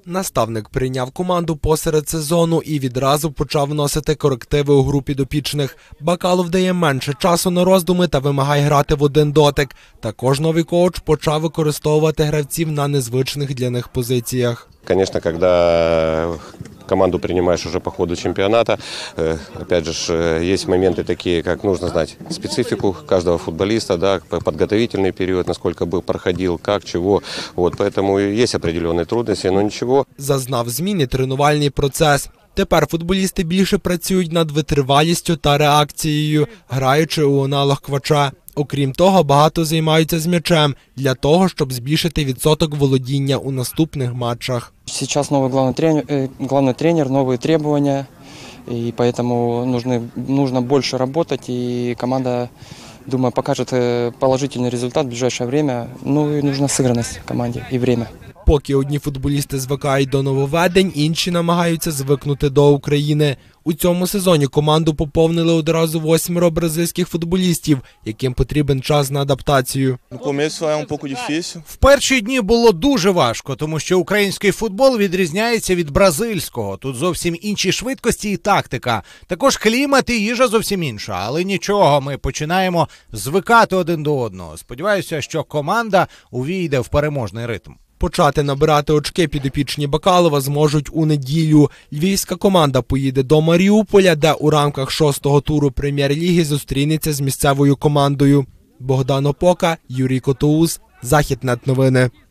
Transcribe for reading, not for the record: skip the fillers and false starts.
Наставник прийняв команду посеред сезону і відразу почав вносити корективи у групі підопічних. Бакалов дає менше часу на роздуми та вимагає грати в один дотик. Також новий коуч почав використовувати гравців на незвичних для них позиціях. Конечно, когда команду принимаешь уже по ходу чемпионата, опять же, есть моменты такие, как нужно знать специфику каждого футболиста, да, подготовительный период, насколько был проходил, как, чего. Вот, поэтому есть определенные трудности, но ничего. Зазнав зміни тренувальний процес. Тепер футболісти більше працюють над витривалістю та реакцією, граючи у аналог Квача. Окрім того, багато займаються з м'ячем для того, щоб збільшити відсоток володіння у наступних матчах. Сейчас новый главный тренер, новые требования, и поэтому нужно больше работать, и команда, думаю, покажет положительный результат в ближайшее время. Ну и нужна сыгранность в команде и время. Поки одні футболісти звикають до нововведень, інші намагаються звикнути до України. У цьому сезоні команду поповнили одразу 8 бразильських футболістів, яким потрібен час на адаптацію. В перші дні було дуже важко, тому що український футбол відрізняється від бразильського. Тут зовсім інші швидкості і тактика. Також клімат і їжа зовсім інша. Але нічого, ми починаємо звикати один до одного. Сподіваюся, що команда увійде в переможний ритм. Почати набирати очки підопічні Бакалова зможуть у неділю. Львівська команда поїде до Маріуполя, де у рамках 6-го туру прем'єр-ліги зустрінеться з місцевою командою. Богдан Опока, Юрій Котоус, Західнет новини.